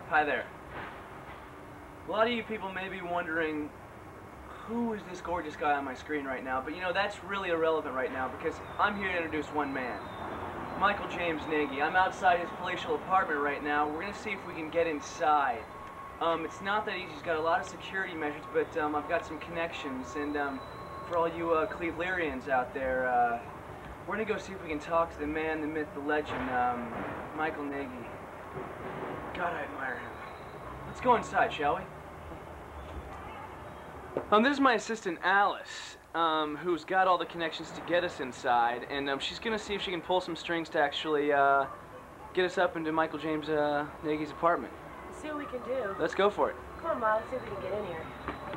Hi there. A lot of you people may be wondering, who is this gorgeous guy on my screen right now? But you know, that's really irrelevant right now because I'm here to introduce one man. Michael James Nagy. I'm outside his palatial apartment right now. We're gonna see if we can get inside. It's not that easy. He's got a lot of security measures, but I've got some connections. And for all you Clevelarians out there, we're gonna go see if we can talk to the man, the myth, the legend, Michael Nagy. God, I admire him. Let's go inside, shall we? This is my assistant, Alice, who's got all the connections to get us inside, and she's gonna see if she can pull some strings to actually get us up into Michael James Nagy's apartment. Let's see what we can do. Let's go for it. Come on, Ma, let's see if we can get in here.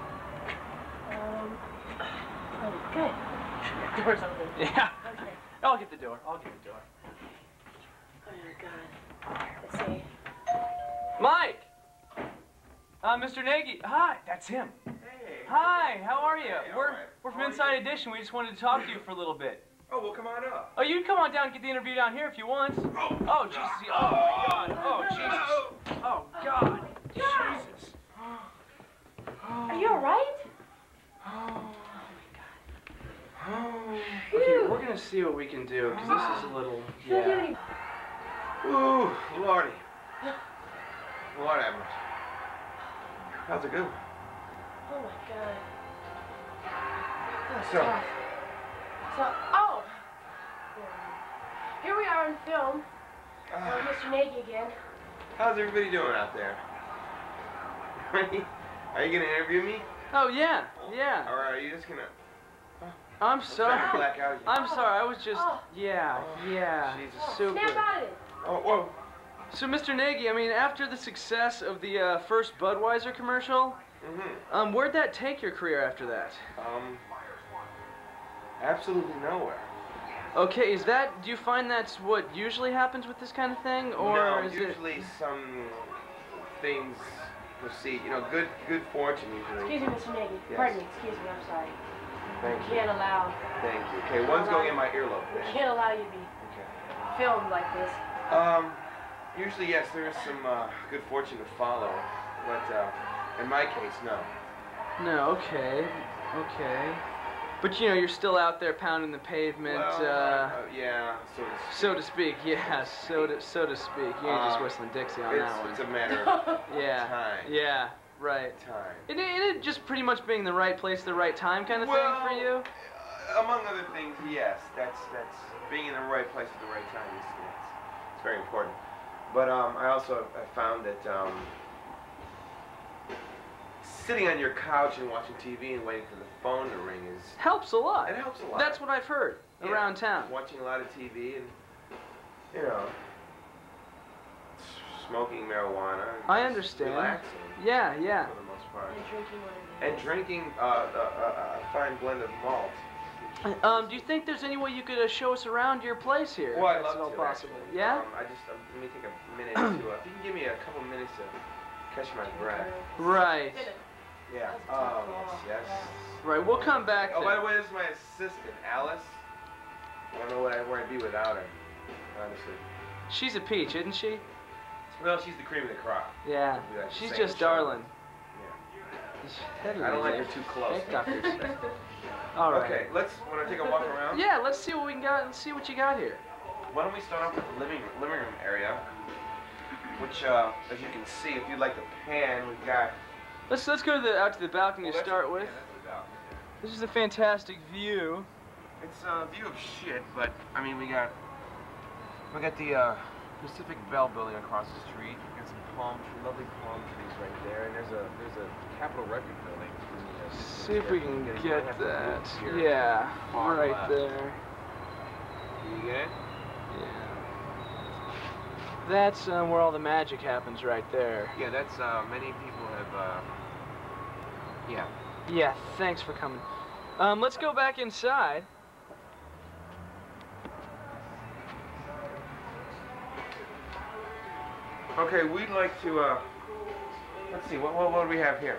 Oh, good. Door's open. Yeah. Okay. I'll get the door. I'll get the door. Oh, my God. Let's see. Mike! Mr. Nagy. Hi, that's him. Hey. Hi, how are you? Hey, we're all right. we're from How are Inside you? Edition. We just wanted to talk to you for a little bit. Oh, well, come on up. Oh, you can come on down and get the interview down here if you want. Oh, Oh, Jesus. Oh, my God. Oh, Jesus. Oh, God. Jesus. Are you all right? Okay, we're going to see what we can do, because this is a little, yeah. Ooh, Lordy. Lord have mercy. How's it go? Oh, my God. That's So- tough. Oh! Here we are on film. Mr. Nagy again. How's everybody doing out there? Are you gonna interview me? Oh, yeah, yeah. Or are you just gonna... I'm sorry. Black out again? I'm sorry, I was just, yeah. Jesus. Super. Snap out of it. Oh, whoa. So, Mr. Nagy, I mean, after the success of the first Budweiser commercial, where'd that take your career after that? Absolutely nowhere. Okay, do you find that's what usually happens with this kind of thing, or no, is usually some things proceed, you know, good fortune usually. Excuse me, Mr. Nagy. Yes. Pardon me, excuse me, I'm sorry. Thank We you. can't allow, Thank you. Okay, one's going in my earlobe. we can't allow you to be Okay. filmed like this. Usually, yes, there is some good fortune to follow, but in my case, no. No, okay. But you know, you're still out there pounding the pavement, Well, yeah, so to speak. Yeah, so to speak. You ain't just whistling Dixie on that one. It's a matter of Yeah. time. Yeah, right. Time. Isn't it just pretty much being the right place, the right time kind of thing for you? Among other things, yes. That's being in the right place at the right time. It's very important. But I also have found that sitting on your couch and watching TV and waiting for the phone to ring helps a lot. It helps a lot. That's what I've heard around town. Watching a lot of TV and, you know, smoking marijuana. I understand. Relaxing. Yeah. For the most part. And drinking whatever. And drinking a fine blend of malt. Do you think there's any way you could show us around your place here? Well, I'd if that's love at to. all possible. Actually. Yeah? Let me take a minute to, if you can give me a couple minutes to catch my breath. Right. Yeah. That's Oh, tough. yes. Right, we'll come back Oh, there. by the way, this is my assistant, Alice. I don't know where I'd be without her, honestly. She's a peach, isn't she? Well, she's the cream of the crop. Yeah. We'll do that She's same just show. darling. Yeah. I don't like her too close. All right. Okay, want to take a walk around? Yeah, let's see what we got and see what you got here. Why don't we start off with the living room area, which, as you can see, if you'd like to pan, we've got... Let's go out to the balcony to start with. Yeah, that's the balcony. This is a fantastic view. It's a view of shit, but I mean we got the Pacific Bell building across the street. We got some lovely palm trees right there, and there's a Capitol Record building. See if we can You get might have to that. look here. Yeah, Far right left. there. You get it? Yeah. That's where all the magic happens right there. Yeah, that's many people have. Yeah. Yeah, thanks for coming. Let's go back inside. Okay, we'd like to. Let's see. What do we have here?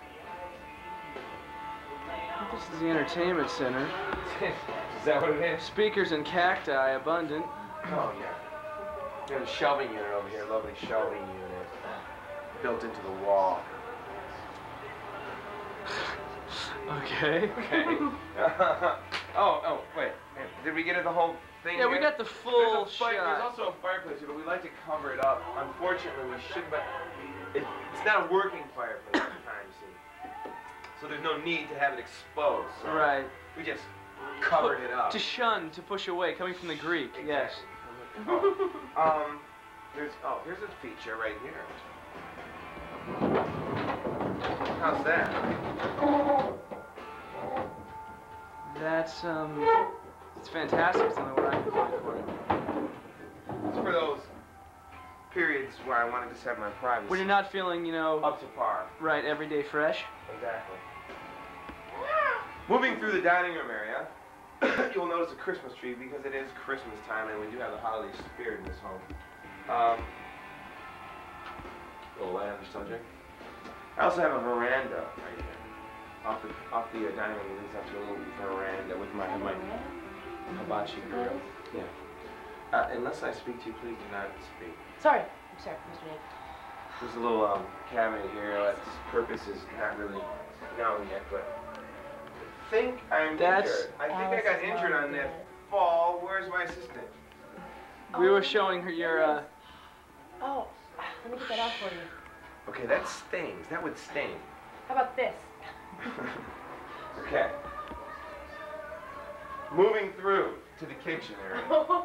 This is the entertainment center. Is that what it is? Speakers and cacti abundant. Oh yeah. There's a shelving unit over here. Lovely shelving unit. built into the wall. Okay. Okay. Wait. Did we get at the whole thing? Yeah, we here? got the full There's shot. also a fireplace here, but we like to cover it up. Unfortunately, we shouldn't, but it's not a working fireplace at the time, you see. So there's no need to have it exposed. So Right. we just covered it up. To shun, to push away, coming from the Greek. Exactly. Yes. Here's a feature right here. How's that? That's it's fantastic. It's the only word I can find for it. It's for those periods where I want to just have my privacy. When you're not feeling, you know, up to par. right, everyday fresh. Exactly. Moving through the dining room area, you'll notice a Christmas tree because it is Christmas time and we do have the holiday spirit in this home. A little light on the subject. I also have a veranda right here. Off the dining room leads up to a little veranda with my hibachi grill. Yeah. Unless I speak to you, please do not speak. Sorry. I'm sorry, Mr. Dave. There's a little cabinet here. Its purpose is not really known yet, but I think I'm injured. I think I got injured on that fall. Where's my assistant? We were showing her your Oh, let me get that out for you. Okay, that stings. That would sting. How about this? Okay. Moving through to the kitchen area.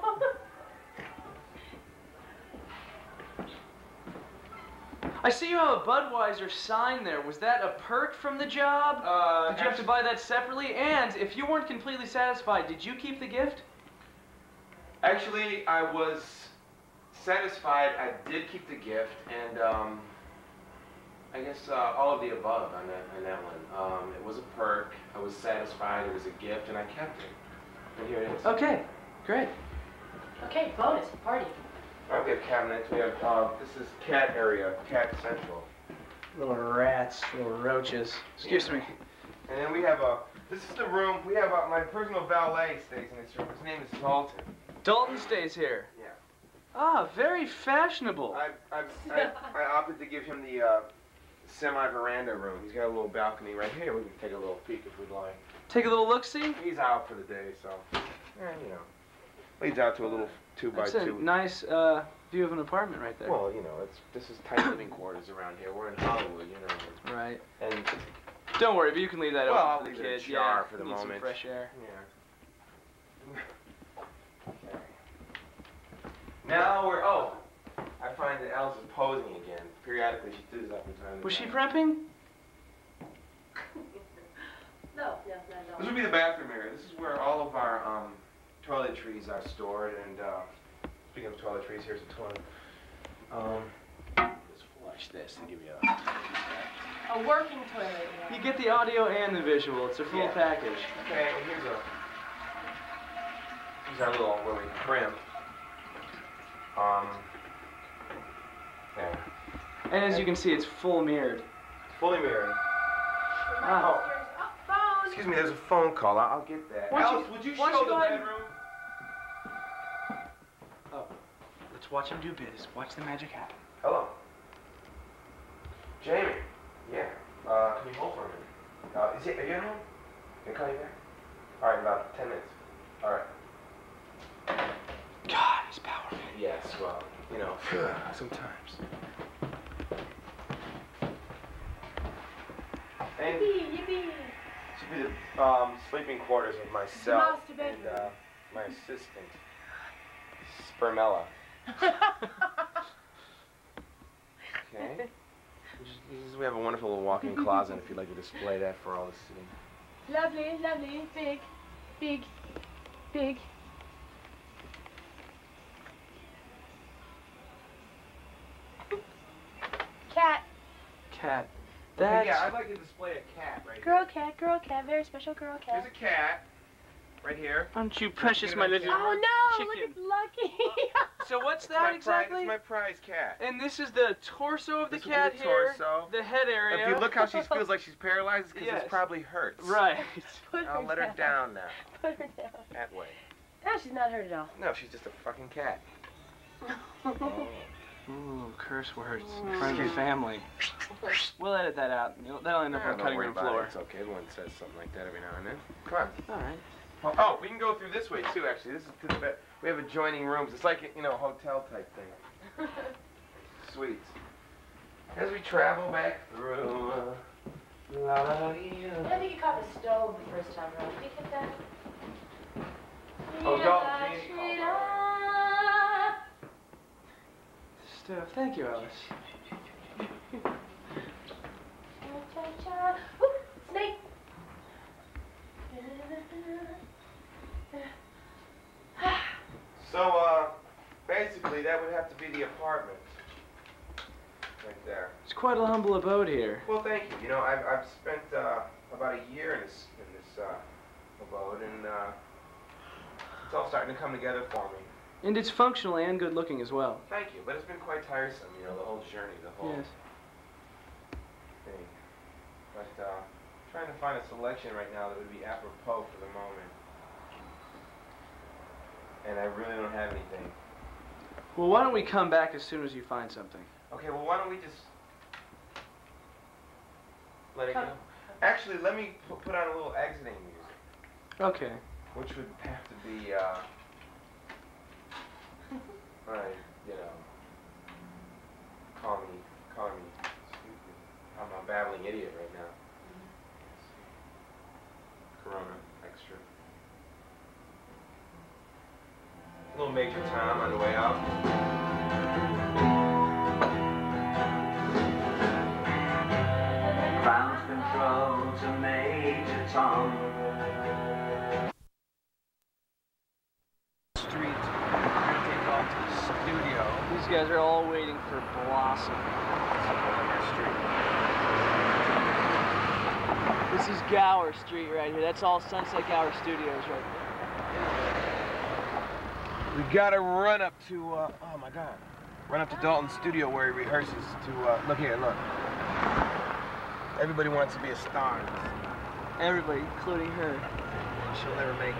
I see you have a Budweiser sign there. Was that a perk from the job? Did you have to buy that separately? And if you weren't completely satisfied, did you keep the gift? Actually, I was satisfied. I did keep the gift, and I guess all of the above on that one. It was a perk. I was satisfied. It was a gift, and I kept it. And here it is. Okay, great. Okay, bonus, party. We have cabinets. We have this is cat area, cat central. Little rats, little roaches. Excuse me. And then we have this is the room. We have my personal valet stays in this room. His name is Dalton. Dalton stays here. Yeah. Ah, very fashionable. I opted to give him the semi-veranda room. He's got a little balcony right here. We can take a little peek if we'd like. Take a little look-see. He's out for the day, so leads out to a little 2x2. That's a nice view of an apartment right there. Well, this is tight living quarters around here. We're in Hollywood, Right. And don't worry, but you can leave that Well, open I'll for the leave it kids. ajar for the need moment. some fresh air. yeah. Now we're I find that Alice is posing again. Periodically, she does that from time to Was she time. prepping? No. This would be the bathroom area. This is where all of our toiletries are stored. And speaking of toiletries, here's a toilet. Just flush this to give you A working toilet. You get the audio and the visual. It's a full package. Okay, and here's our little where we crimp. There. And as you can see, it's full mirrored. Fully mirrored. Wow. Phone. Excuse me, there's a phone call. I'll get that. Why don't Alice, you- would you why don't show you the go ahead and- bedroom? Oh, let's watch him do biz. Watch the magic happen. Hello. Jamie. Yeah. Can you hold for a minute? Are you at home? Can I call you back? All right, about 10 minutes. All right. God, he's powerful. Yes, well, sometimes. And Yippee. should be the sleeping quarters of myself Master bedroom. and my assistant, Spermella. Okay. We have a wonderful little walk-in closet if you'd like to display that for all to see. Lovely, lovely, big, big, big. Cat. Cat. Okay, That's... yeah, I'd like to display a cat right Girl cat, very special girl here. cat. There's a cat right here. Aren't you precious, my little... Oh no, Chicken. look at Lucky. So what's It's that my exactly? It's my prize cat. And this is the torso of the This will be cat the here. torso. The head area. If you look how she feels like she's paralyzed, it's because Yes. this probably hurts. Right. Put I'll let her down now. Put her down. That way. No, she's not hurt at all. No, she's just a fucking cat. Ooh, curse words. Friends and family. We'll edit that out. That'll end up on cutting room floor. It's okay. Everyone says something like that every now and then. Come on. All right. Oh, we can go through this way too. Actually, this is to the bed. We have adjoining rooms. It's like a hotel type thing. Suites. As we travel back through. I think you caught the stove the first time around. Did you get that? Oh, Dalton, Jeannie Stuff. Thank you, Alice. Ooh, snake. So, basically, that would have to be the apartment. Right there. It's quite a humble abode here. Well, thank you. You know, I've spent about a year in this abode, and it's all starting to come together for me. And it's functional and good looking as well. Thank you, but it's been quite tiresome, the whole journey, the whole Yes. thing. But trying to find a selection right now that would be apropos for the moment. And I really don't have anything. Well, why don't we come back as soon as you find something? Okay, well, why don't we just let it go? Actually, let me put on a little exiting music. Okay. Which would have to be, call me stupid. I'm a babbling idiot right now. Corona, extra. A little Major Tom on the way out. Ground control to Major Tom. Street. We're gonna take off to the studio. These guys are all waiting for Blossom. This is Gower Street right here. That's all Sunset Gower Studios right there. We gotta run up to, oh my God. Run up to Dalton's studio where he rehearses to, look here, look. Everybody wants to be a star. Everybody, including her. She'll never make it.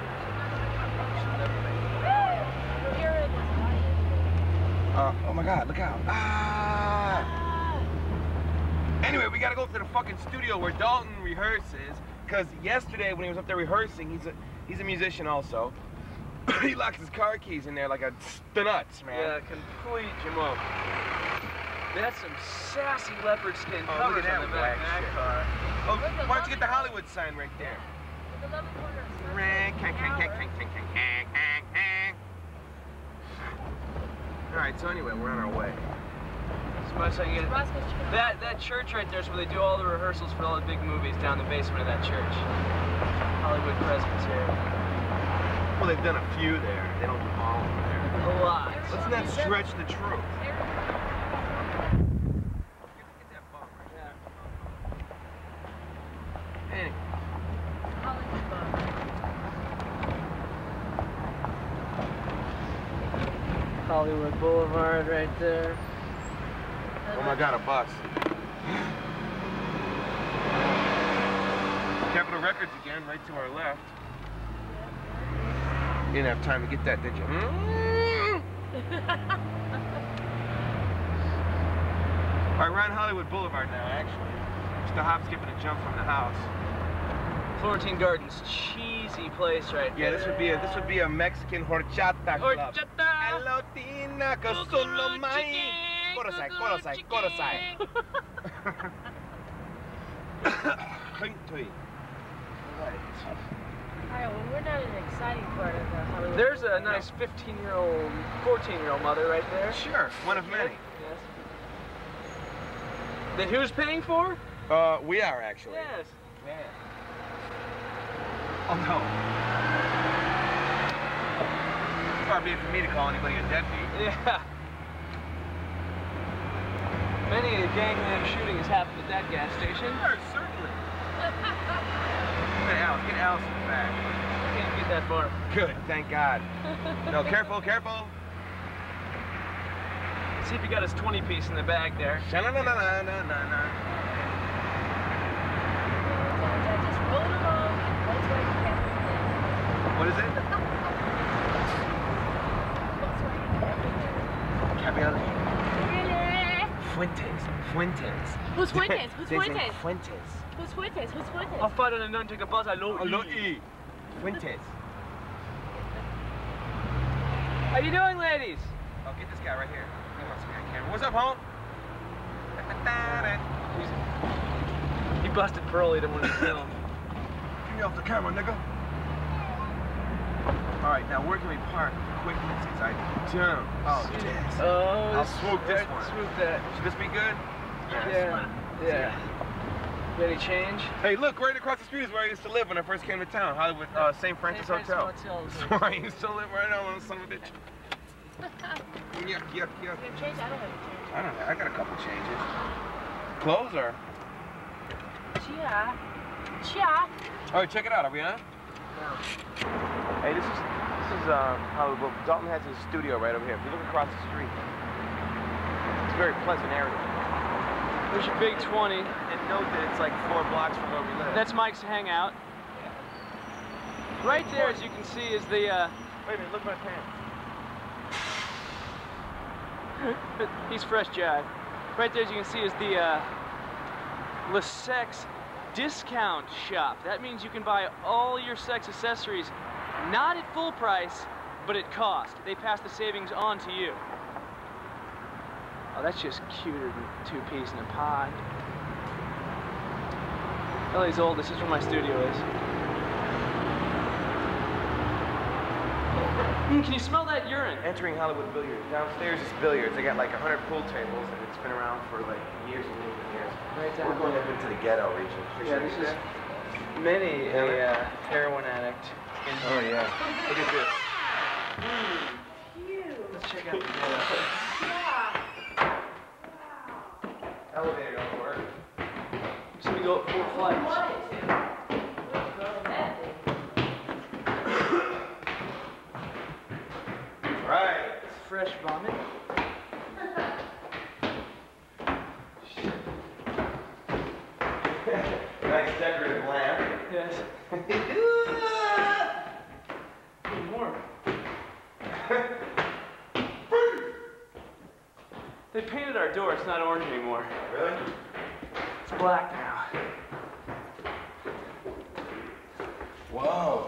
Oh my God, look out. Ah! Anyway, we gotta go to the fucking studio where Dalton rehearses, because yesterday when he was up there rehearsing, he's a musician also. He locks his car keys in there like a nuts, man. Yeah, complete jamoke. That's some sassy leopard skin Oh, covers look at on the that back of whack that shit. car. Oh, why don't you get the Hollywood sign right there? Alright, so anyway, we're on our way. Suppose I can get that church right there is where they do all the rehearsals for all the big movies down the basement of that church. Hollywood Presbyterian. Well, they've done a few there. They don't do all of them there. A lot. Let's not stretch the truth. Anyway. Hollywood Boulevard right there. Oh my God, a bus. Capitol Records again, right to our left. You didn't have time to get that, did you? All right, we're on Hollywood Boulevard now, actually. Just a hop, skip, and a jump from the house. Florentine Gardens, cheesy place right Yeah, there. this would be a Mexican horchata club. Horchata! Hello, Tina, que solo mai. Korosai. Alright, well, we're not in the exciting part of the Hollywood. There's a nice 15-year-old, 14-year-old mother right there. Sure, one of many. Yes. That who's paying for? We are actually. Yes. Yeah. Oh no. Far be it for me to call anybody a deadbeat. Yeah. Many a gangland shooting has happened at that gas station. Sure, certainly. Get Alice in the back. Can't get that far. Good, thank God. No, careful. See if he got his 20-piece in the bag there. Sha-na-na-na-na-na-na. Just roll it along. That's why you can't What is it? That's why you can't Cabriolet. do Fuentes. Fuentes. Who's Fuentes? Who's His name's Fuentes? Fuentes. Who's Fuentes? Who's Fuentes? I'll fight on a nun, take a bus, I love Fuentes. How you doing, ladies? Oh, get this guy right here. He wants to be on camera. What's up, home? He busted Pearl, he didn't want to film. Get me off the camera, nigga. All right, now where can we park quickly? Because I don't. Oh, yes. Oh, I'll swoop this one. Swoop that. Should this be good? Yeah. Yeah. You any change? Hey, look, right across the street is where I used to live when I first came to town. Hollywood, St. Francis Hotel. That's where I used to live right now, little son of a bitch. Yuck. You have change? I don't have a change. I don't know. I got a couple changes. Clothes or? Chia. Chia. All right, check it out. Are we on? Hey, this is Hollywood. Dalton has his studio right over here. If you look across the street, it's a very pleasant area. There's your big 20. And note that it's like 4 blocks from where we live. That's Mike's hangout. Right there, as you can see, is the. Wait a minute, look at my pants. He's fresh jive. Right there, as you can see, is the Le Sex discount shop. That means you can buy all your sex accessories, not at full price, but at cost. They pass the savings on to you. Oh, that's just cuter than 2 peas in a pod. LA's old. This is where my studio is. Can you smell that urine? Entering Hollywood Billiards. Downstairs is billiards. They got like 100 pool tables, and it's been around for like years and years and years. Right down We're going up into the ghetto region. Yeah, this is many a heroin addict. Oh yeah. Look at this. Let's check out the ghetto. Elevator don't work. So we go up 4 flights. Right. Fresh vomit. Nice decorative lamp. Yes. Good warm. They painted our door. It's not orange anymore. Really? It's black now. Whoa.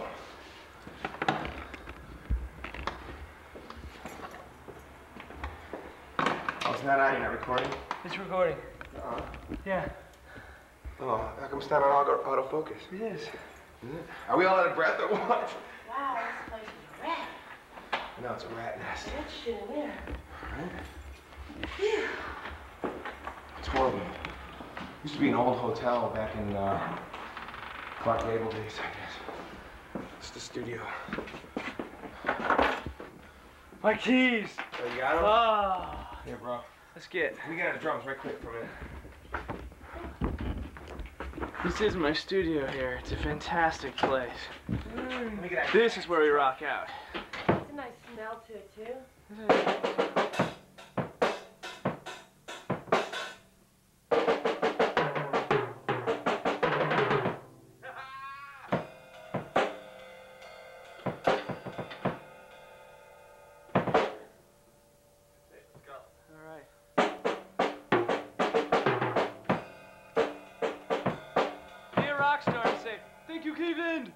Oh, it's not on. You're not recording? It's recording. Yeah, Oh, how come it's not on autofocus? it is. Is it? Are we all out of breath or what? Wow, this place is rat. No, it's a rat nest. That shit in there. Right? It's horrible. Used to be an old hotel back in Clark Gable days, I guess. It's the studio. My keys. Oh, you got them? Oh, Here, bro. let's get. We got the drums right quick for a minute. This is my studio here. It's a fantastic place. Let me get that. This is where we rock out. It's a nice smell to it, too. Thank you, Cleveland!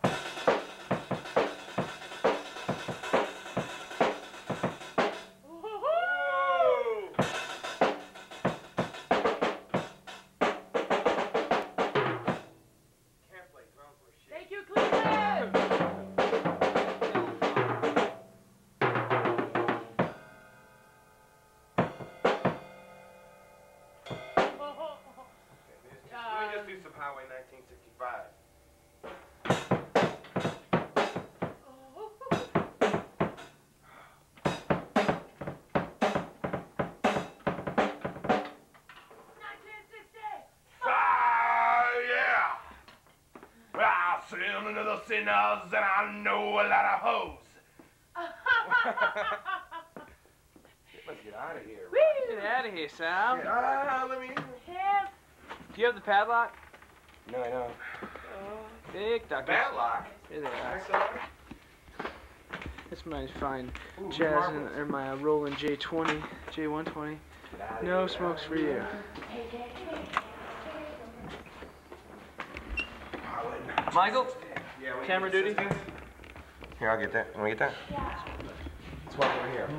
Thank you, Cleveland! Let me just do some Highway 1965. Into the sinners and I know a lot of hoes. Let's get out of here. Get out of here, Sal. Let me in. Do you have the padlock? No, I don't. Big duck. Padlock? Here they are. Nice. That's my fine Ooh, jazz marbles. or my Roland J120. No smokes for you. Michael? Camera duty? Here, I'll get that. Want me to get that? Yeah. Let's walk over here.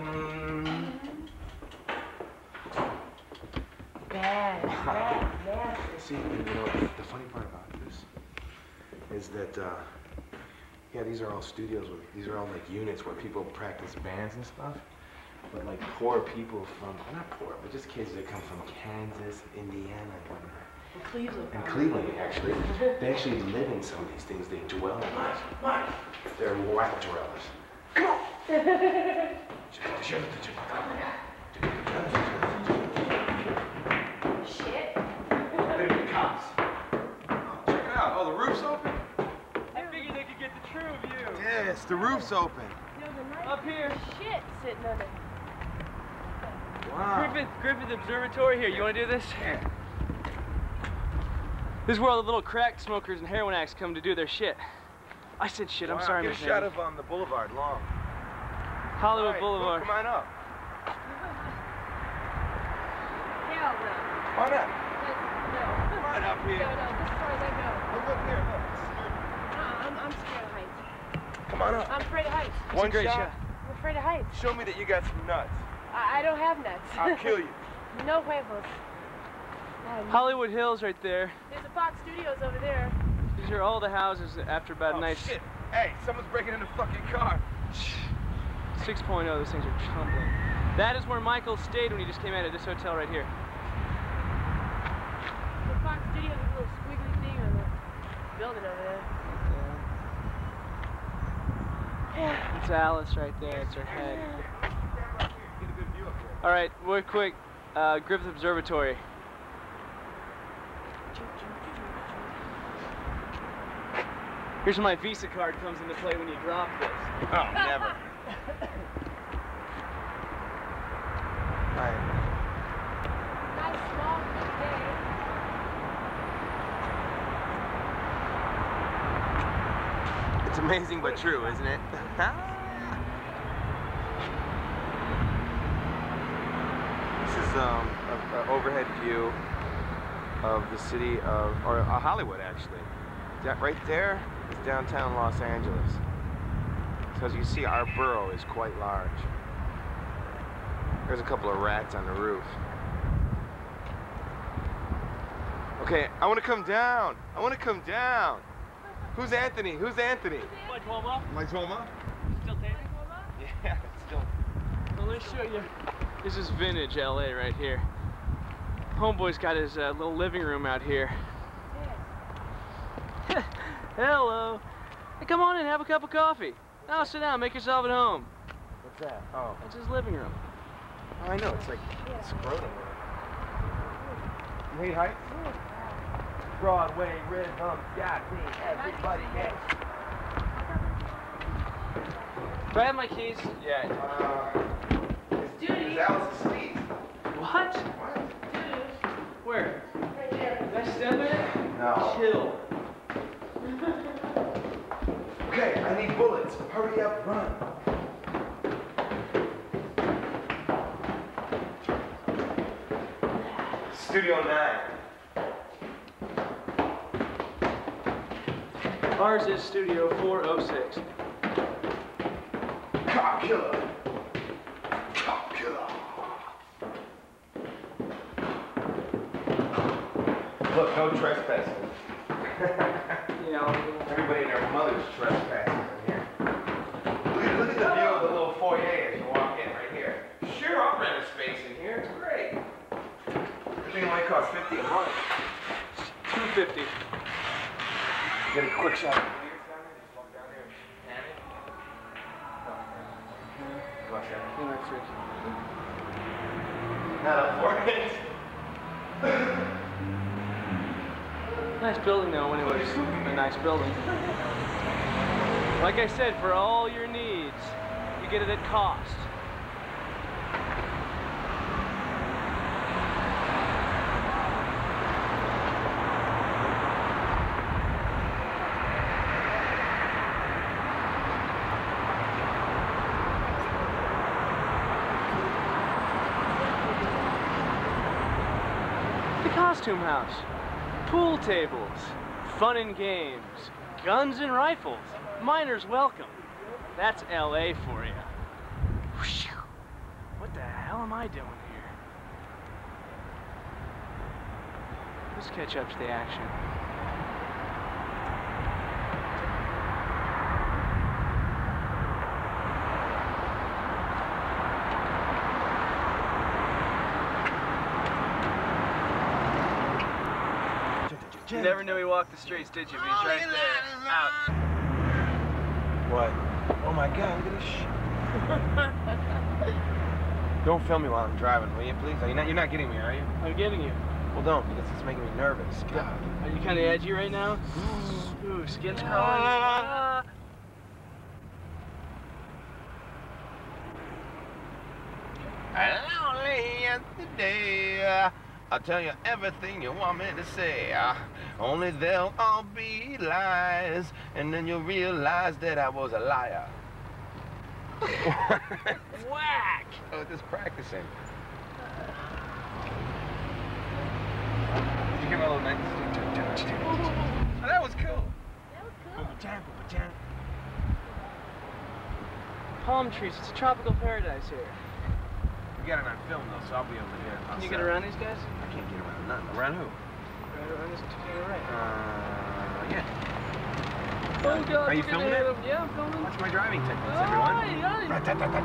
Bad. See, you know, the funny part about this is that, yeah, these are all studios. These are all like units where people practice bands and stuff. But like poor people from, well, not poor, but just kids that come from Kansas, Indiana, and whatnot. And Cleveland, actually. They actually live in some of these things. They dwell in them. They're whack dwellers. Come on! Shit. They're the cops. Check it out. Oh, the roof's open? I figured they could get the true view. Yes, the roof's open. Up here. Shit sitting on it. Wow. Griffith Observatory here. You want to do this? Yeah. This is where all the little crack smokers and heroin addicts come to do their shit. I said shit. I'm sorry, Get a Miss shot Navy. of the boulevard, long. Hollywood Right, Boulevard. Come on up. Hell no. Why not? No. Come on up here. No, this is far as I go. Look up here. Look. I'm scared of heights. Come on up. I'm afraid of heights. It's a One great shot. shot. I'm afraid of heights. Show me that you got some nuts. I don't have nuts. I'll kill you. No huevos. Hollywood Hills right there. There's a Fox Studios over there. These are all the houses after about Oh, night. shit. Hey, someone's breaking in the fucking car. 6.0, those things are tumbling. That is where Michael stayed when he just came out of this hotel right here. The Fox Studios is a little squiggly thing on the building over there. It's Alice right there. It's her head. Get a good view up there. All right, real quick. Griffith Observatory. Here's where my Visa card comes into play when you drop this. Oh, never. Right. Nice small day. It's amazing but true, isn't it? This is an overhead view of the city of, or Hollywood actually. That right there is downtown Los Angeles. So as you see, our borough is quite large. There's a couple of rats on the roof. Okay, I want to come down. I want to come down. Who's Anthony? Who's Anthony? Mike Walma. Mike Toma? Still taping? Yeah, it's still. Well, let me show you. This is vintage LA right here. Homeboy's got his little living room out here. Hello. Hey, come on in, have a cup of coffee. Now sit down, make yourself at home. What's that? Oh, That's his living room. I know. It's like scrotum. You hate heights? Broadway rhythm got me. Everybody gets. Do I have my keys? Yeah. Judy. Alice asleep. What? What? Where? Right there. Did I step in it? No. Chill. Okay, I need bullets. Hurry up, run. Studio 9. Ours is Studio 406. Cop killer. Cop killer. Look, no trespassing. Yeah, Everybody and their mother's trespassing in here. Look at the view of the little foyer as you walk in right here. Sure, I'll rent a space in here. It's great. Everything only costs $50 a month. $250. Get a quick shot. Just walk down there and pan it. Watch that. Not up for it. Nice building though, when it was a nice building. Like I said, for all your needs, you get it at cost. costume house, pool tables, fun and games, guns and rifles, miners welcome. That's LA for you. What the hell am I doing here? Let's catch up to the action. You never knew he walked the streets, did you? But he's right there, out. What? Oh my God, look at this shit. Don't film me while I'm driving, will you, please? You're not getting me, are you? I'm getting you. Well, don't, because it's making me nervous. God. Are you kind of edgy right now? Ooh, skin's crawling. Only yesterday, I'll tell you everything you want me to say. Only they'll all be lies, and then you'll realize that I was a liar. Whack! Oh, just practicing. Did you get my little night? Oh, that was cool. Palm trees, it's a tropical paradise here. We got it on film though, so I'll be able to hear it. Can you get around these guys? I can't get around none. Around who? Right around this particular right. Yeah. Oh God, Are you we're gonna filming hit it? him. Yeah, I'm filming. Watch my driving techniques, Oh, everyone. yeah.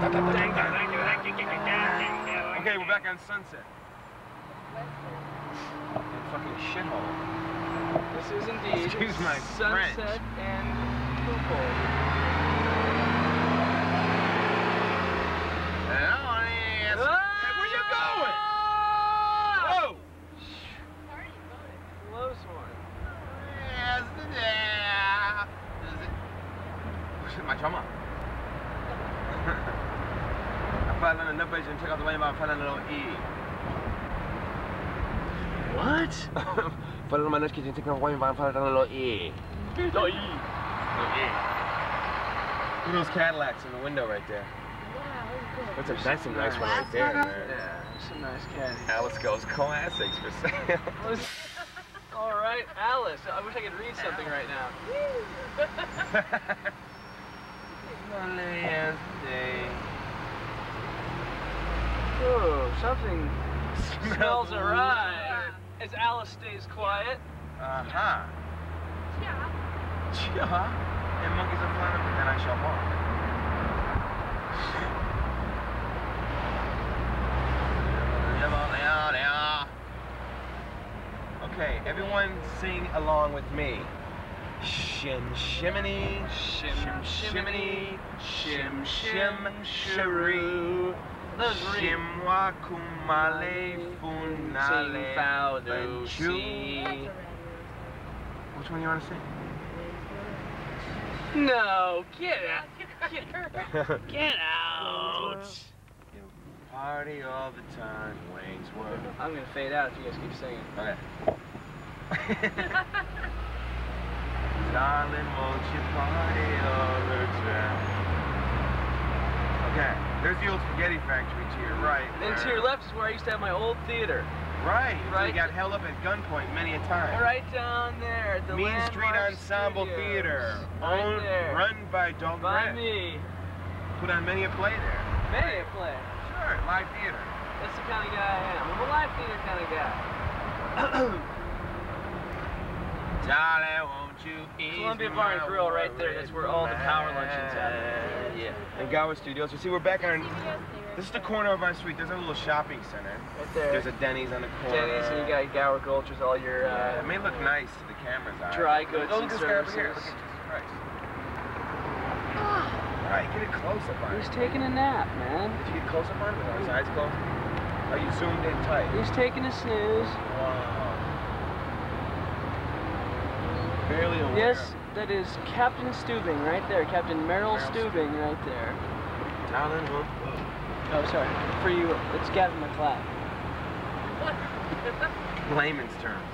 Okay, we're back on Sunset. Fucking shithole. This is indeed Excuse my Sunset French. and Loophole. Hey, where you going? Whoa! Close one. My drummer. I fell on the page and check out the way I fell on a little E. What? Fell on my neck and check out the way I fell on a little E. No, you. Look at those Cadillacs in the window right there. That's a nice one right there, man. Yeah, some nice caddies. Alice Goes Classics for sale. All right, Alice. I wish I could read something right now. Lonely yesterday. Oh, something smells awry. As Alice stays quiet. Uh-huh. Yeah. And monkeys are flying up, and then I shall walk. Okay, everyone sing along with me. Shim shiminy, shim shiminy, shim shim shiroo. Shim wakumale funale banchu. Which one do you want to sing? No, get out. Get out. Party all the time, Waynesworth. I'm gonna fade out if you guys keep singing. Okay. Darling, won't you party all the time? Okay, there's the old spaghetti factory to your right. Then to your left is where I used to have my old theater. Right, Right. so you got held up at gunpoint many a time. Right down there at the Mean Street Landmark Ensemble Studios. Theater, Right there. run by Dalton By Grant. me. Put on many a play there. Many a play. Sure, live theater. That's the kind of guy I am. I'm a live theater kind of guy. Darling, won't you ease Columbia my Bar and Grill right there. worries That's where all the power luncheons happen. Yeah. And Gower Studios. You see, we're back on. This is the corner of our street. There's a little shopping center. Right there. There's a Denny's on the corner. Denny's, and you got Gower Gulchers, all your It may look nice to the camera's eye. dry goods Oh, and look at this guy over here. services. Look at Jesus Christ. All right, get a close up on He's him. taking a nap, man. Did you get close up on him? Are his eyes closed? Are you zoomed in tight? He's taking a snooze. Wow. Barely aware. Yes, that is Captain Steubing right there. Captain Merrill Steubing right there. Darling, won't Oh, sorry. For you, it's Gavin McLeod. layman's terms.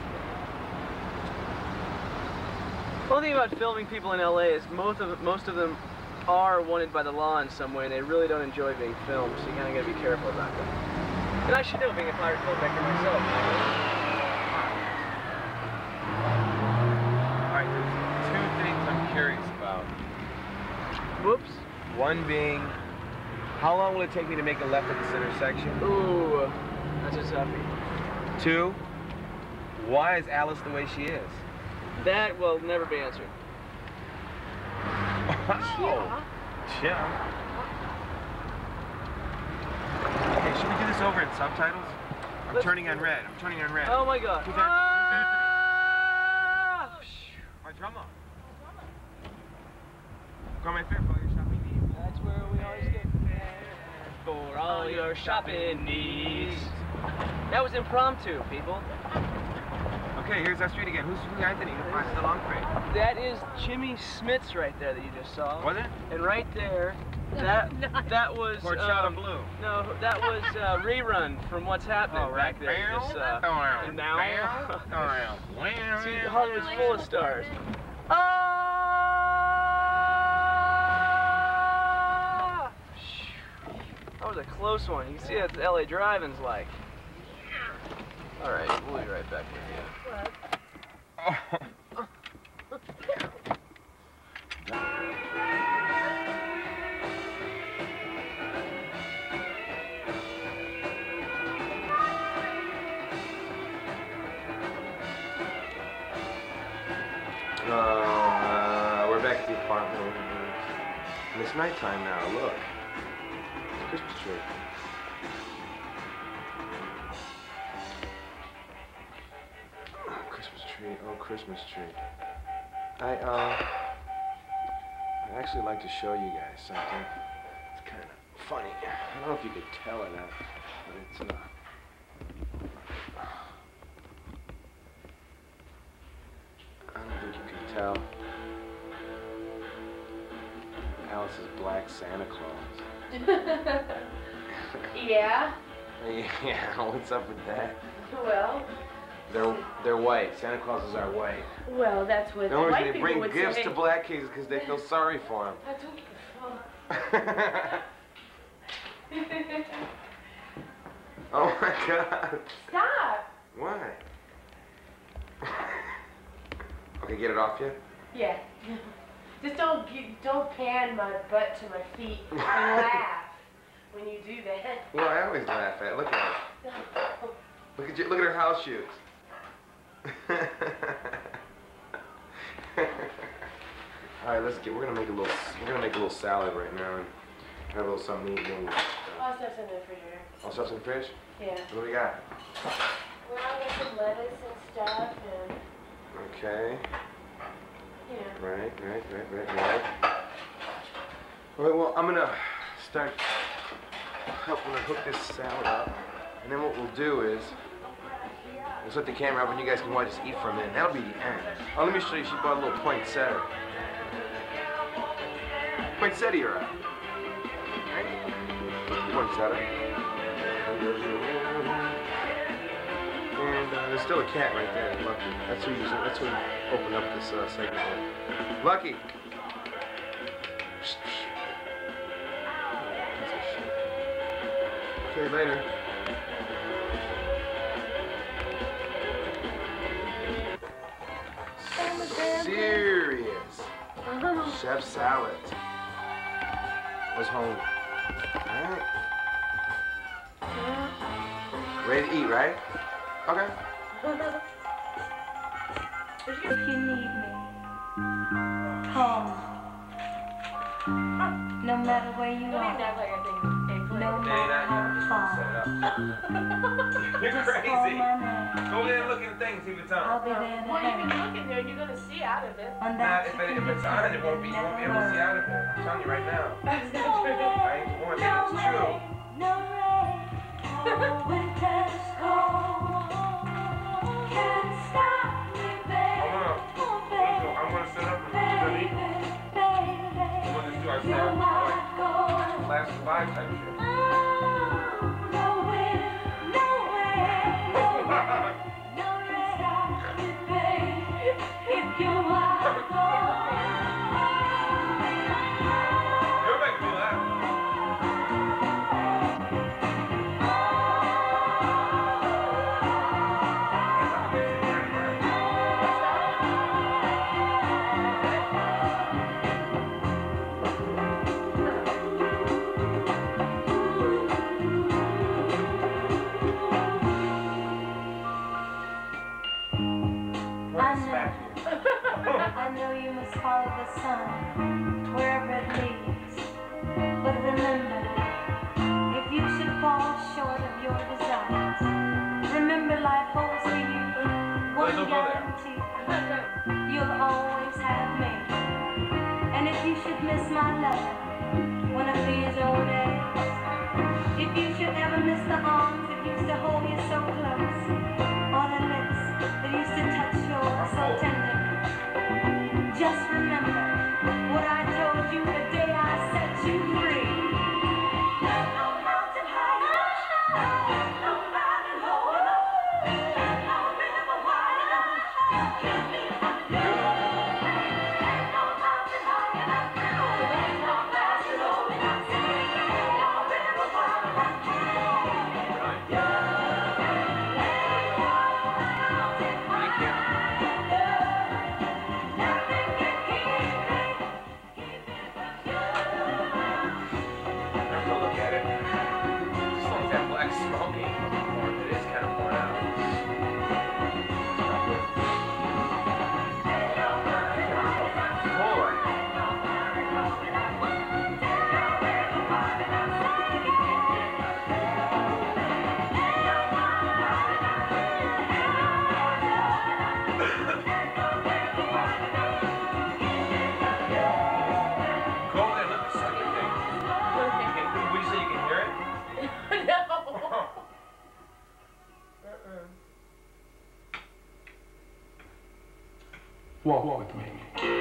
One thing about filming people in LA is most of them are wanted by the law in some way, and they really don't enjoy being filmed, so you kind of got to be careful about that. And I should know, being a pirate filmmaker myself. Whoops. One being, how long will it take me to make a left at this intersection? Ooh, that's a toughie. 2, why is Alice the way she is? That will never be answered. Wow. Yeah. Okay, should we do this over in subtitles? I'm turning on red. I'm turning on red. Oh my god. Who's that? Ah! My drummer. Call my fair for all your shopping needs. That's where we always get for all your shopping needs. That was impromptu, people. Okay, here's our street again. Who's Anthony? Who's the long crate? That is Jimmy Smits right there that you just saw. Was it? And right there, that was Horchata Blue. No, that was rerun from What's Happening back there. Just, and now, see, Hollywood's full of stars. Ah! That was a close one. You can see what LA driving's like. All right, we'll be right back with you. We're back at the apartment. And it's nighttime now. Look, it's a Christmas tree. Christmas tree. Oh, Christmas tree. I'd actually like to show you guys something. It's kind of funny. I don't know if you could tell or not, but it's I don't think you can tell. Alice's black Santa Claus. Yeah? Yeah, what's up with that? Well, They're white. Santa Clauses are white. well, that's what The only white reason they people bring would gifts say. to black kids is because they feel sorry for them. That's what Oh my God. Stop! Why? Okay, get it off you? Yeah. Just don't pan my butt to my feet and laugh when you do that. Well, I always laugh at it. Look at her. Look at her house shoes. All right, we're gonna make a little salad right now and have a little something to eat. I'll stuff some in the refrigerator. I'll stuff some fish? Yeah. What do we got? Well, I got some lettuce and stuff and, Okay. yeah. Right. All right, well, I'm gonna start helping to hook this salad up. And then what we'll do is, we'll set the camera up and you guys can watch us eat for a minute. That'll be the end. Oh, let me show you. She bought a little poinsettia. Poinsettia, right? Poinsettia. And there's still a cat right there, Lucky. That's who opened up this segment with. Lucky. Okay, later. Serious. Chef salad. Was home. Alright. Ready to eat, right? Okay. If you need me, call me. No matter where you are, no matter how far. You're Call crazy. my name. Go there and look at the things, see if it's I'll on. be there to Well, you help can look in there and you're going to see out of it. on Nah, that if it's on, you won't be able to see out of it. I'm telling you right now. That's not true. I ain't the one, maybe it's true. No rain, no winter's cold. Can't stop me, baby. I'm gonna sit up and eat. I'm gonna just do our stuff. Last survive type shit. No wind, no rain. If you are gone. You're making me laugh. miss my love one of these old days. If you should ever miss the arms that used to hold you so close, or the lips that used to touch yours so tender, just remember what I told you the day I set you free. There's no mountain high enough, no mountain low enough, no river wide enough, keep me from you. There's no mountain high enough, there's no mountain low enough, no river wide enough, Walk with me.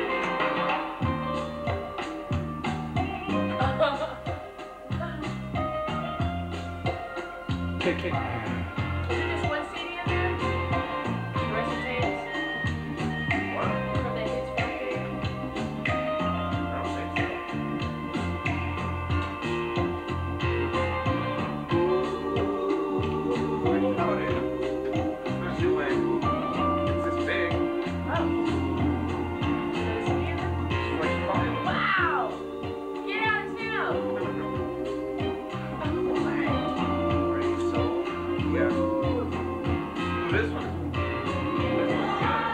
Take my hand. Is it just one CD in there? The rest of the tapes? What? From the hits from here? I don't think so. That's how it is. Especially when it's this big. Wow! Get out of town! Yeah. This one. This one's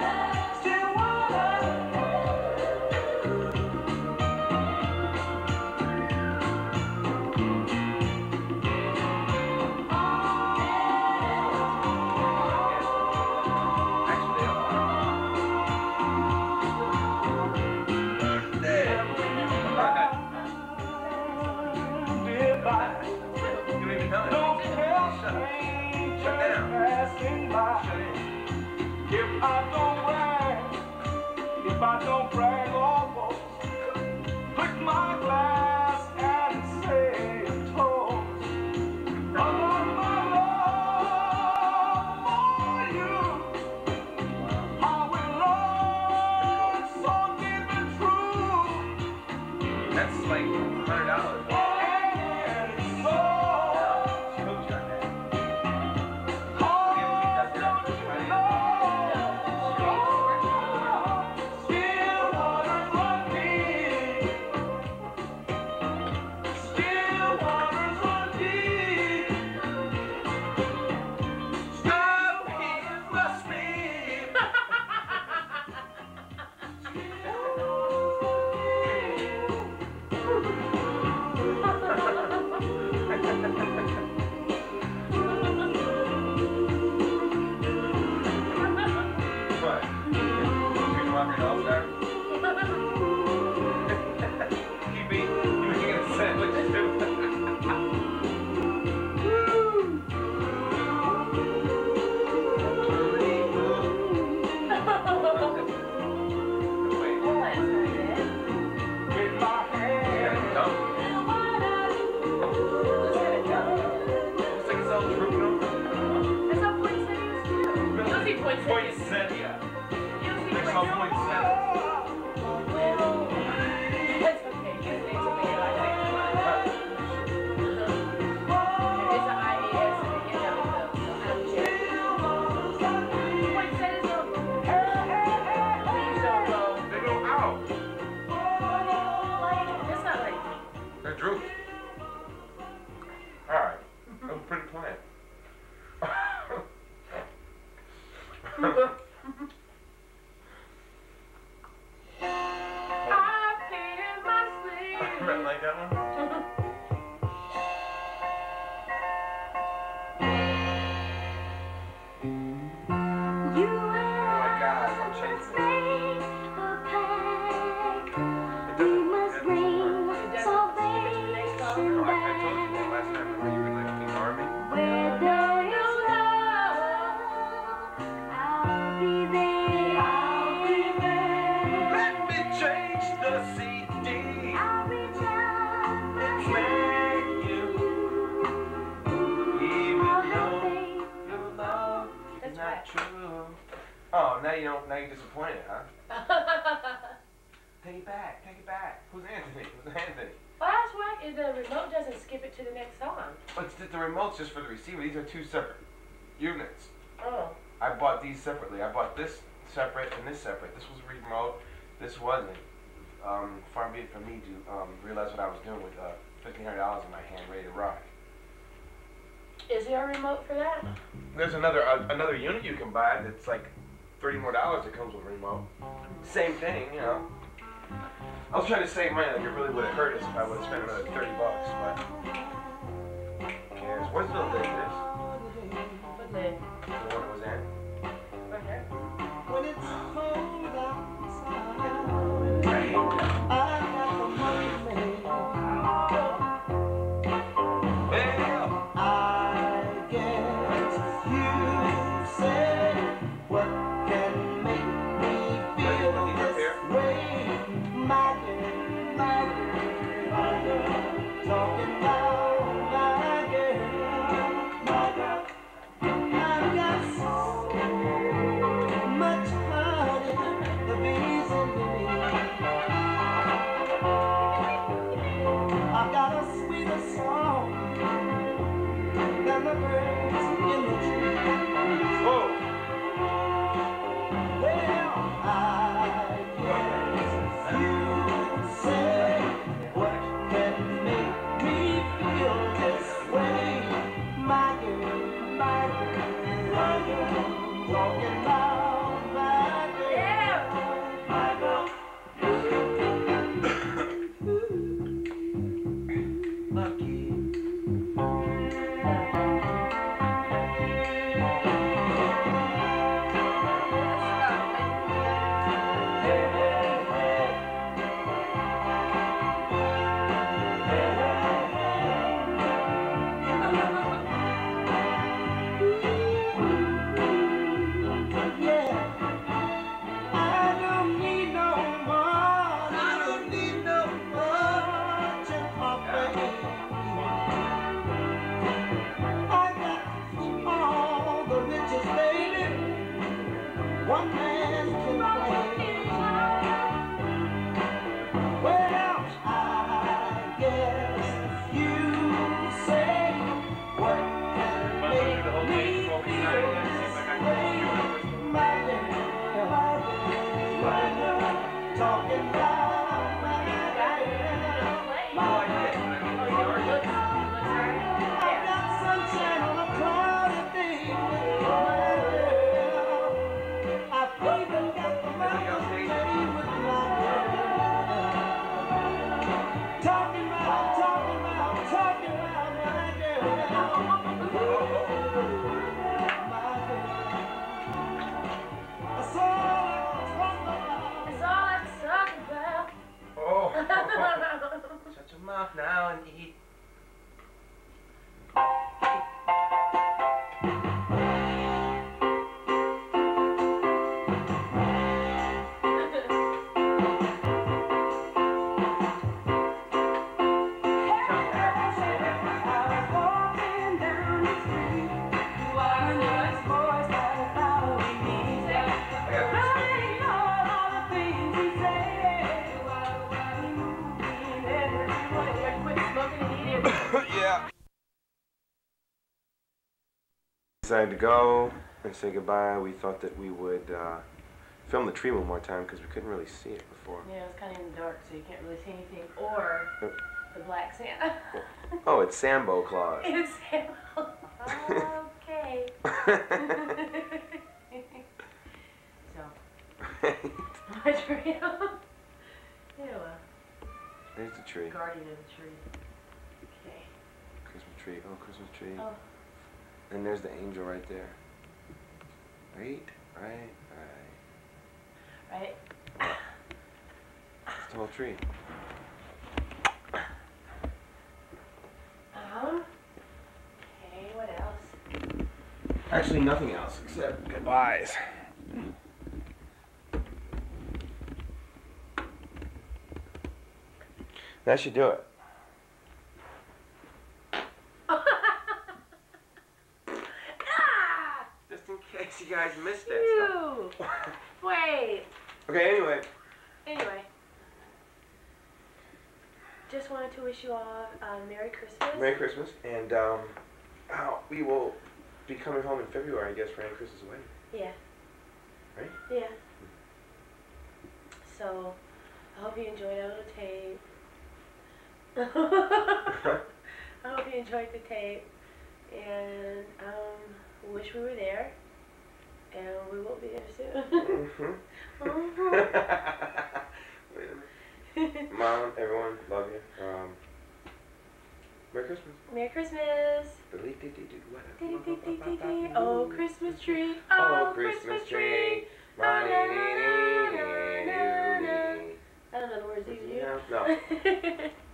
If I don't brag or boast, put my glass and say a toast. About my love for you, I will love so deep and true. That's like $100. And it's so Poinsettia. There's no poinsettia. That's okay, because it's a weird idea. It's an IAS and they get down though, so I'm just. Poinsettias don't. Please don't go. They go out. It's not like. They're droopy. Alright. That was a pretty plan. Oh, now you don't. Now you're disappointed, huh? Take it back. Take it back. Who's Anthony? Who's Anthony? Well, that's why the remote doesn't skip it to the next song. But the remote's just for the receiver. These are two separate units. Oh. I bought these separately. I bought this separate and this separate. This was a remote. This wasn't. Far be it from me to realize what I was doing with $1,500 in my hand, ready to rock. Is there a remote for that? There's another unit you can buy that's like $30 more that comes with a remote. Same thing, you know. I was trying to save money. Like it really would have hurt us if I would have spent another $30, but who cares? Where's the lid? This? What lid? The one that was in. Right here. When it's cold outside, Right. I got the money made. Well, I guess you say what can make me feel this way. My girl, talking about my girl. I've got so much heart in the bees in me. I've got a sweeter song than the birds in the trees. whoa. Well, I guess you say what can make me feel this way. My girl, talking about my girl, my girl. Lucky. One man can play. Well, I guess you say what can make me feel this way. My girl, talking about my girl. I've got sunshine on a cloudy day. I've even got the mountains ready with my girl. Talking about my girl. My girl. That's all I can talk about. Oh. Shut your mouth now and eat. Yeah. Decided to go and say goodbye. We thought that we would film the tree one more time because we couldn't really see it before. Yeah, it's kind of in the dark, so you can't really see anything. Or the Black Santa. Oh, it's Sambo Claus. It's Sambo. Okay. So, my tree. Yeah, There's the tree. guardian of the tree. Okay. Christmas tree. Oh, Christmas tree. Oh. And there's the angel right there. Right. Right? It's the whole tree. Okay, what else? Actually, nothing else except goodbyes. That should do it. Just in case you guys missed that Ew. stuff. Wait. Okay, Anyway. Just wanted to wish you all Merry Christmas. Merry Christmas, and we will be coming home in February, I guess, for Aunt Chris's wedding. Yeah. Right? Yeah. So, I hope you enjoyed our little tape. I hope you enjoyed the tape, and wish we were there, and we will be there soon. Wait a minute. Mom, everyone, love you. Merry Christmas. Merry Christmas. What? Oh, Christmas tree. Oh, Christmas tree. I don't know the words either. No. You?